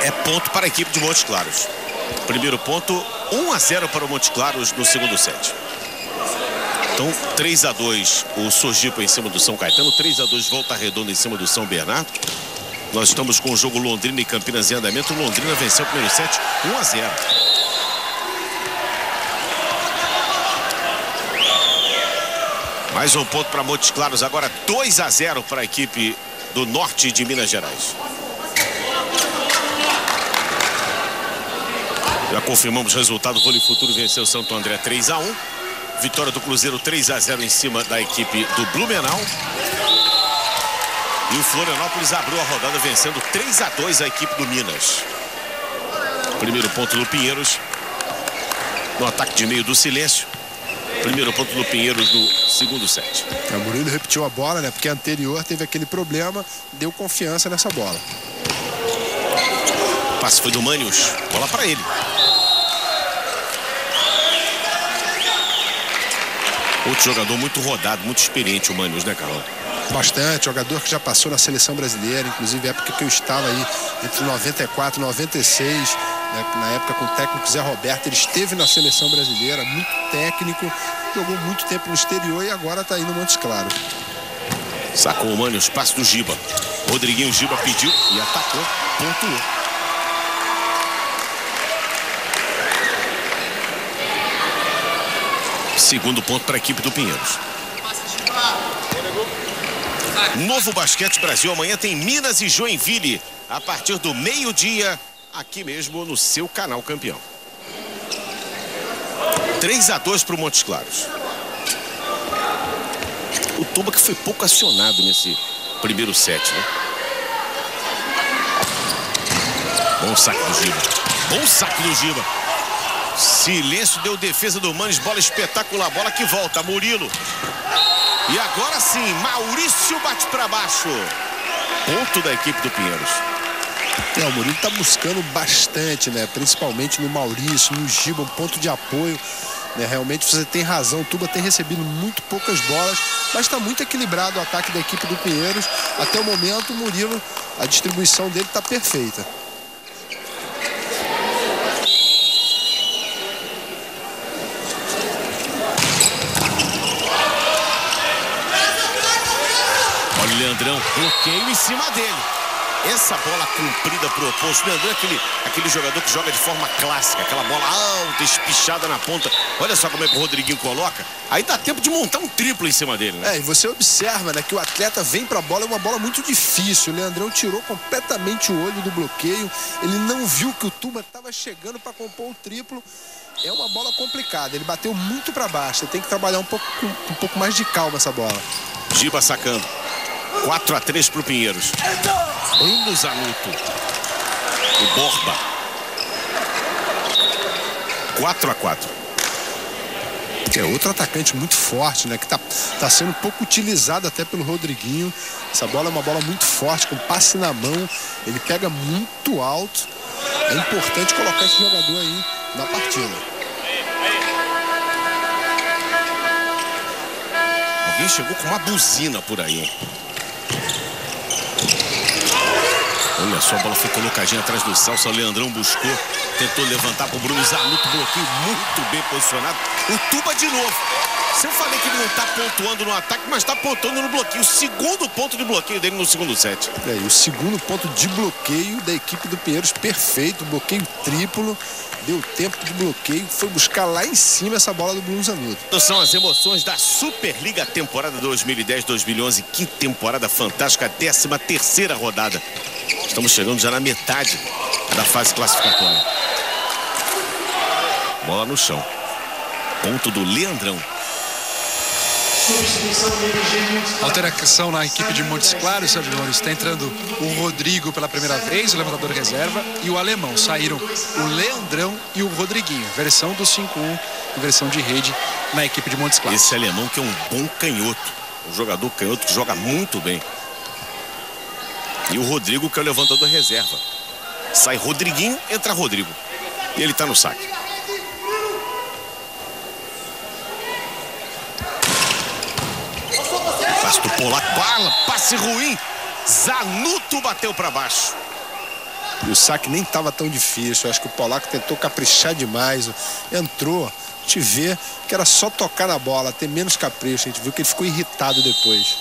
É ponto para a equipe de Montes Claros. Primeiro ponto, 1-0 para o Montes Claros no segundo set. Então, 3-2 o Sojipa em cima do São Caetano, 3-2 Volta Redonda em cima do São Bernardo. Nós estamos com o jogo Londrina e Campinas em andamento. Londrina venceu o primeiro set 1-0. Mais um ponto para Montes Claros, agora 2-0 para a equipe do norte de Minas Gerais. Já confirmamos o resultado. O Vôlei Futuro venceu o Santo André 3-1. Vitória do Cruzeiro 3-0 em cima da equipe do Blumenau. E o Florianópolis abriu a rodada vencendo 3-2 a equipe do Minas. Primeiro ponto do Pinheiros no ataque de meio do Silêncio. Primeiro ponto do Pinheiros no segundo set. O Murilo repetiu a bola, né? Porque a anterior teve aquele problema, deu confiança nessa bola. O passe foi do Manius, bola para ele. Outro jogador muito rodado, muito experiente, o Manius, né, Carol? Bastante, jogador que já passou na seleção brasileira, inclusive época que eu estava aí, entre 94 e 96, né, na época com o técnico Zé Roberto, ele esteve na seleção brasileira, muito técnico, jogou muito tempo no exterior e agora está aí no Montes Claros. Sacou o Manius, passe do Giba. Rodriguinho Giba pediu e atacou, pontuou. Segundo ponto para a equipe do Pinheiros. Novo Basquete Brasil, amanhã tem Minas e Joinville, a partir do meio-dia, aqui mesmo no seu canal Campeão. 3-2 para o Montes Claros. O Tuba que foi pouco acionado nesse primeiro set, né? Bom saque do Giba. Bom saque do Giba. Silêncio deu defesa do Manes, bola espetacular, bola que volta, Murilo. E agora sim, Maurício bate para baixo. Ponto da equipe do Pinheiros. O Murilo está buscando bastante, né? Principalmente no Maurício, no Giba, um ponto de apoio. Né? Realmente você tem razão, o Tuba tem recebido muito poucas bolas, mas está muito equilibrado o ataque da equipe do Pinheiros. Até o momento, o Murilo, a distribuição dele está perfeita. Leandrão, bloqueio em cima dele. Essa bola comprida pro oposto. Leandrão é aquele jogador que joga de forma clássica. Aquela bola alta, espichada na ponta. Olha só como é que o Rodriguinho coloca. Aí dá tempo de montar um triplo em cima dele, né? E você observa, né, que o atleta vem pra bola, é uma bola muito difícil. O Leandrão tirou completamente o olho do bloqueio. Ele não viu que o Tuba estava chegando para compor o triplo. É uma bola complicada. Ele bateu muito para baixo. Você tem que trabalhar um pouco mais de calma essa bola. Giba sacando. 4-3 para o Pinheiros. Bruno Zanuto. O Borba. 4-4. É outro atacante muito forte, né? Que tá sendo pouco utilizado até pelo Rodriguinho. Essa bola é uma bola muito forte, com passe na mão. Ele pega muito alto. É importante colocar esse jogador aí na partida. Alguém chegou com uma buzina por aí. Olha só, a bola foi colocadinha atrás do Celso. O Leandrão buscou, tentou levantar para o Bruno Zanuto, bloqueio muito bem posicionado. O Tuba de novo. Se eu falei que ele não está pontuando no ataque, mas está pontuando no bloqueio. O segundo ponto de bloqueio dele no segundo set. E o segundo ponto de bloqueio da equipe do Pinheiros, perfeito. Bloqueio triplo. Deu tempo de bloqueio, foi buscar lá em cima essa bola do Bruno Zanuto. São as emoções da Superliga temporada 2010-2011. Que temporada fantástica, 13ª rodada. Estamos chegando já na metade da fase classificatória. Bola no chão. Ponto do Leandrão. Alteração na equipe de Montes Claros, Sérgio Nunes. Está entrando o Rodrigo pela primeira vez, o levantador reserva, e o alemão. Saíram o Leandrão e o Rodriguinho. Versão do 5-1 e versão de rede na equipe de Montes Claros. Esse alemão que é um bom canhoto. Um jogador canhoto que joga muito bem. E o Rodrigo que é o levantador reserva. Sai Rodriguinho, entra Rodrigo. E ele está no saque. Do Polaco, bala, passe ruim. Zanuto bateu para baixo. E o saque nem estava tão difícil. Eu acho que o polaco tentou caprichar demais. Entrou. A gente vê que era só tocar na bola, ter menos capricho. A gente viu que ele ficou irritado depois.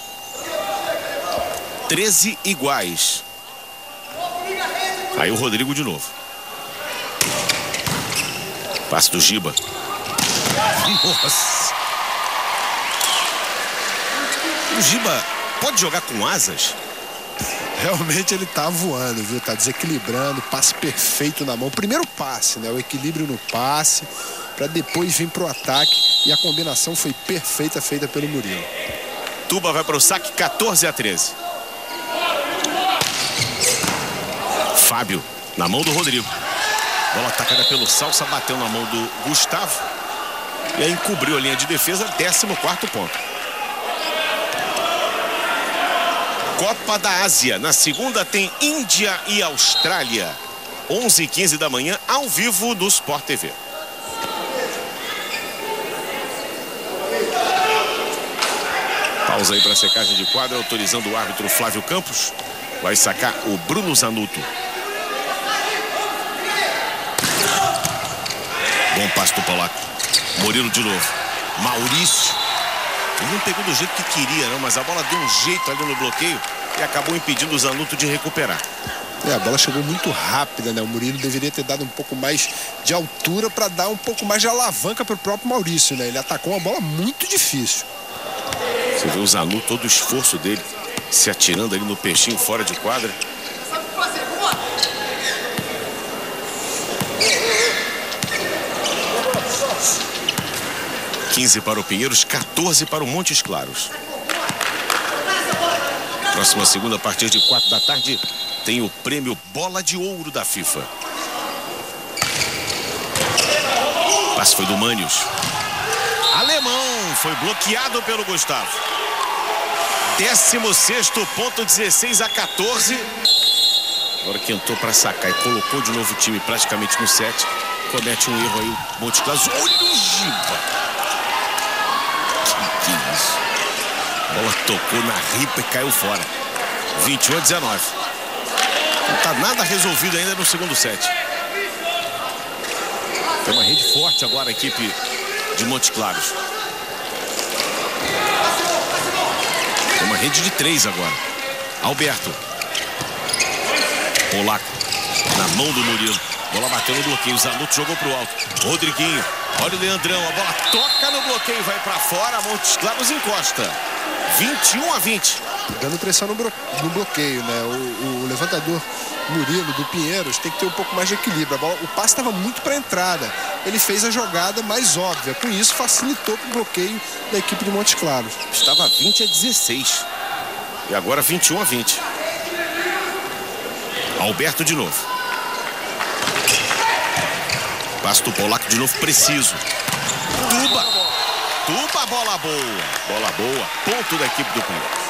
13 iguais. Aí o Rodrigo de novo. Passe do Giba. Nossa. O Giba pode jogar com asas? Realmente ele tá voando, viu? Tá desequilibrando, passe perfeito na mão. Primeiro passe, né? O equilíbrio no passe, para depois vir pro ataque. E a combinação foi perfeita, feita pelo Murilo. Tuba vai pro saque, 14-13. Fábio, na mão do Rodrigo. Bola atacada pelo Salsa, bateu na mão do Gustavo. E aí encobriu a linha de defesa, 14º ponto. Copa da Ásia. Na segunda tem Índia e Austrália. 11h15 da manhã, ao vivo no Sport TV. Pausa aí para secagem de quadra, autorizando o árbitro Flávio Campos. Vai sacar o Bruno Zanotto. Bom passe do polaco. Murilo de novo. Maurício. Ele não pegou do jeito que queria, não, mas a bola deu um jeito ali no bloqueio e acabou impedindo o Zanotto de recuperar. A bola chegou muito rápida, né? O Murilo deveria ter dado um pouco mais de altura para dar um pouco mais de alavanca para o próprio Maurício, né? Ele atacou uma bola muito difícil. Você vê o Zanotto, todo o esforço dele, se atirando ali no peixinho fora de quadra. (15 para o Pinheiros, 14 para o Montes Claros. Próxima segunda, a partir de 4 da tarde, tem o prêmio Bola de Ouro da FIFA. O passe foi do Manius. Alemão foi bloqueado pelo Gustavo. 16º ponto, 16-14. Agora que entrou para sacar e colocou de novo o time praticamente no 7. Comete um erro aí o Montes Claros. Olha o Giba. Que isso? A bola tocou na ripa e caiu fora. 21-19. Não está nada resolvido ainda no segundo set. Tem uma rede forte agora a equipe de Montes Claros. Tem uma rede de 3 agora. Alberto. Polaco. Na mão do Murilo. Bola bateu no bloqueio. Zanotto jogou pro alto. Rodriguinho. Olha o Leandrão. A bola toca no bloqueio. Vai para fora. Montes Claros encosta. 21-20. Dando pressão no bloqueio, né? O levantador Murilo do Pinheiros tem que ter um pouco mais de equilíbrio. O passe estava muito para a entrada. Ele fez a jogada mais óbvia. Com isso, facilitou para o bloqueio da equipe de Montes Claros. Estava 20-16. E agora 21-20. Alberto de novo. Passe do polaco de novo, preciso. Tuba, bola boa. Bola boa. Ponto da equipe do Pinheiros.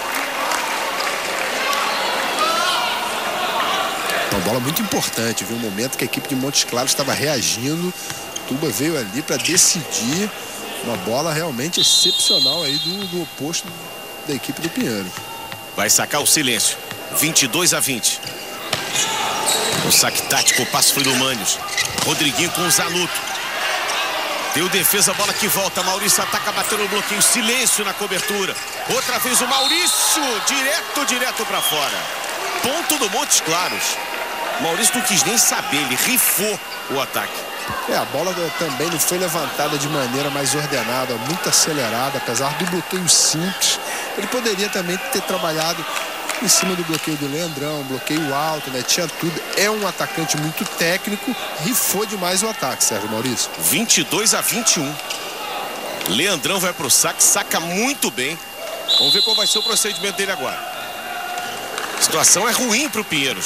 Uma bola muito importante, viu? Um momento que a equipe de Montes Claros estava reagindo. Tuba veio ali para decidir. Uma bola realmente excepcional aí do oposto da equipe do Pinheiro. Vai sacar o silêncio. 22-20. O saque tático, o passe foi do Manius. Rodriguinho com o Zanotto. Deu defesa, bola que volta. Maurício ataca, bateu no bloqueio. Silêncio na cobertura. Outra vez o Maurício. Direto para fora. Ponto do Montes Claros. Maurício não quis nem saber, ele rifou o ataque. A bola também não foi levantada de maneira mais ordenada, muito acelerada, apesar do bloqueio simples. Ele poderia também ter trabalhado em cima do bloqueio do Leandrão, bloqueio alto, né? Tinha tudo. É um atacante muito técnico, rifou demais o ataque, Sérgio Maurício. 22-21. Leandrão vai pro saque, saca muito bem. Vamos ver qual vai ser o procedimento dele agora. A situação é ruim pro Pinheiros.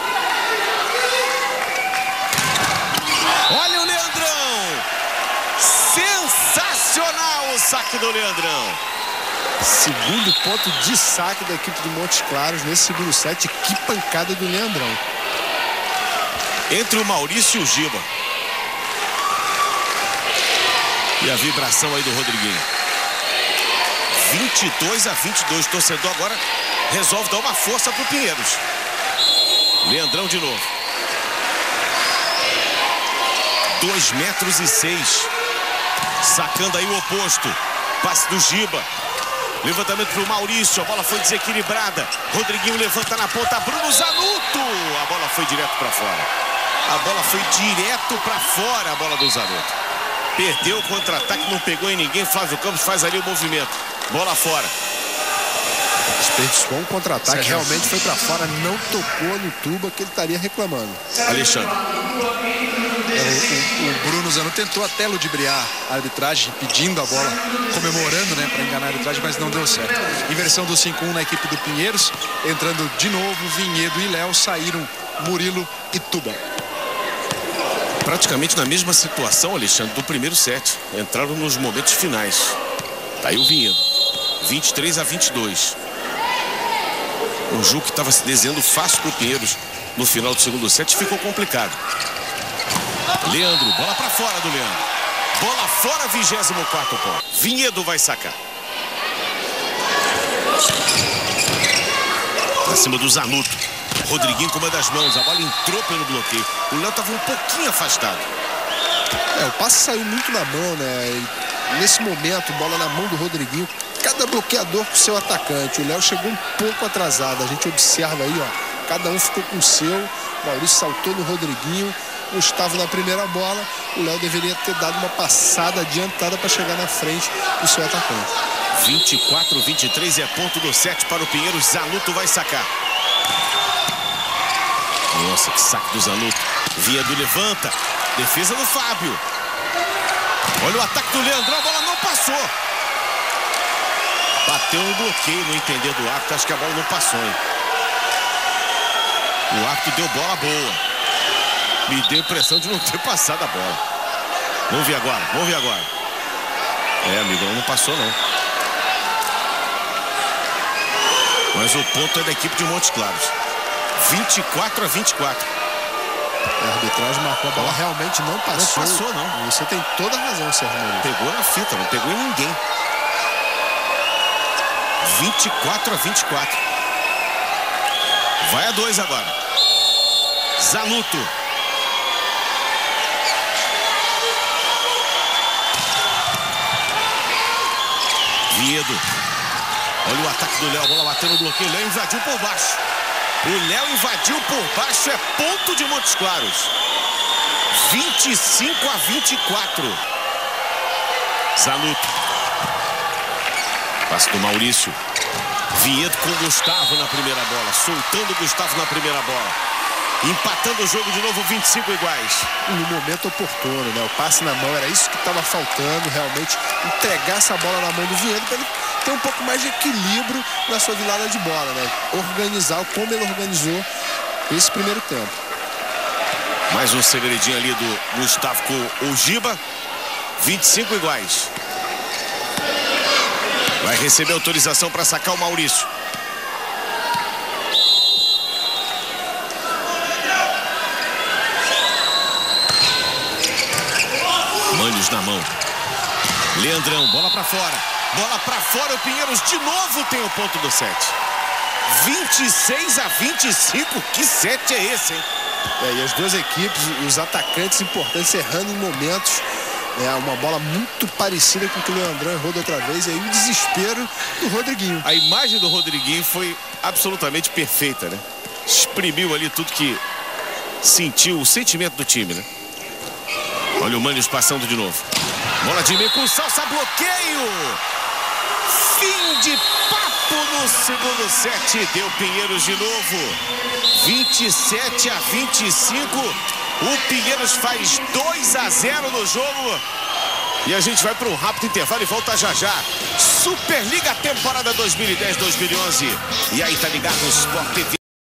Olha o Leandrão! Sensacional o saque do Leandrão. Segundo ponto de saque da equipe de Montes Claros nesse segundo set. Que pancada do Leandrão. Entre o Maurício e o Giba. E a vibração aí do Rodriguinho. 22-22. O torcedor agora resolve dar uma força pro Pinheiros. Leandrão de novo. 2,6 metros. Sacando aí o oposto. Passe do Giba. Levantamento para o Maurício. A bola foi desequilibrada. Rodriguinho levanta na ponta. Bruno Zanotto. A bola foi direto para fora. A bola foi direto para fora. A bola do Zanotto. Perdeu o contra-ataque. Não pegou em ninguém. Flávio Campos faz ali o movimento. Bola fora. Desperdiçou um contra-ataque. Realmente foi para fora. Não tocou no tuba que ele estaria reclamando. Alexandre. O Bruno Zanotto tentou até ludibriar a arbitragem, pedindo a bola, comemorando, né, para enganar a arbitragem, mas não deu certo. Inversão do 5-1 na equipe do Pinheiros. Entrando de novo Vinhedo e Léo. Saíram Murilo e Tuba. Praticamente na mesma situação, Alexandre, do primeiro set. Entraram nos momentos finais. Tá aí o Vinhedo. 23-22. Um jogo que estava se desenhando fácil para o Pinheiros no final do segundo set. Ficou complicado. Leandro, bola para fora do Leandro. Bola fora, 24º ponto. Vinhedo vai sacar. Pra cima do Zanotto. Rodriguinho com uma das mãos. A bola entrou pelo bloqueio. O Léo estava um pouquinho afastado. O passe saiu muito na mão, né? E nesse momento, bola na mão do Rodriguinho. Cada bloqueador com o seu atacante. O Léo chegou um pouco atrasado. A gente observa aí, ó. Cada um ficou com o seu. Maurício saltou no Rodriguinho. Gustavo na primeira bola. O Léo deveria ter dado uma passada adiantada para chegar na frente do seu atacante. 24-23 é ponto do set para o Pinheiros. Zanotto vai sacar. Nossa, que saque do Zanotto. Vinhedo levanta. Defesa do Fábio. Olha o ataque do Leandrão. A bola não passou. Bateu no bloqueio, no entender do árbitro. Acho que a bola não passou, hein? O árbitro deu bola boa. Me deu a impressão de não ter passado a bola. Vamos ver agora, vamos ver agora. Amigo, não passou não. Mas o ponto é da equipe de Montes Claros. 24-24. A arbitragem marcou a bola. Realmente não passou. Não passou, não. Você tem toda a razão, Sérgio Maurício. Pegou na fita, não pegou em ninguém. 24-24. Vai a 2 agora. Zanotto. Vinhedo. Olha o ataque do Léo. A bola bateu no bloqueio. O Léo invadiu por baixo. O Léo invadiu por baixo. É ponto de Montes Claros. 25-24. Zanotto. Passe do Maurício. Vinhedo com o Gustavo na primeira bola. Soltando o Gustavo na primeira bola. Empatando o jogo de novo, 25 iguais. No momento oportuno, né? O passe na mão, era isso que estava faltando. Realmente entregar essa bola na mão do Vinhedo para ele ter um pouco mais de equilíbrio na sua virada de bola, né? Organizar como ele organizou esse primeiro tempo. Mais um segredinho ali do Gustavo com o Giba. 25 iguais. Vai receber autorização para sacar o Maurício. Manhos na mão. Leandrão, bola pra fora. Bola pra fora, o Pinheiros de novo tem o ponto do set. 26-25, que set é esse, hein? E as duas equipes, os atacantes importantes errando em momentos. Uma bola muito parecida com o que o Leandrão errou da outra vez. E aí o desespero do Rodriguinho. A imagem do Rodriguinho foi absolutamente perfeita, né? Exprimiu ali tudo que sentiu, o sentimento do time, né? Olha o Manhos passando de novo. Bola de meio com salsa, bloqueio. Fim de papo no segundo set. Deu Pinheiros de novo. 27-25. O Pinheiros faz 2-0 no jogo. E a gente vai para um rápido intervalo e volta já já. Superliga temporada 2010-2011. E aí tá ligado no Sport TV.